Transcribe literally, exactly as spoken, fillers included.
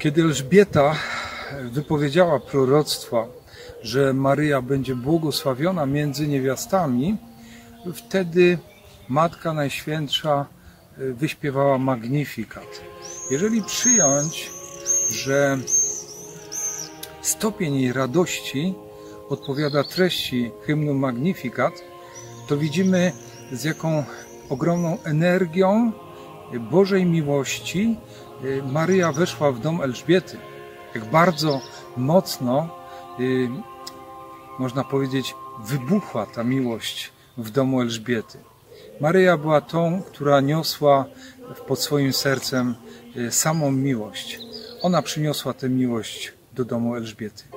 Kiedy Elżbieta wypowiedziała proroctwa, że Maryja będzie błogosławiona między niewiastami, wtedy Matka Najświętsza wyśpiewała Magnifikat. Jeżeli przyjąć, że stopień jej radości odpowiada treści hymnu Magnifikat, to widzimy, z jaką ogromną energią Bożej miłości Maryja weszła w dom Elżbiety. Jak bardzo mocno, można powiedzieć, wybuchła ta miłość w domu Elżbiety. Maryja była tą, która niosła pod swoim sercem samą miłość. Ona przyniosła tę miłość do domu Elżbiety.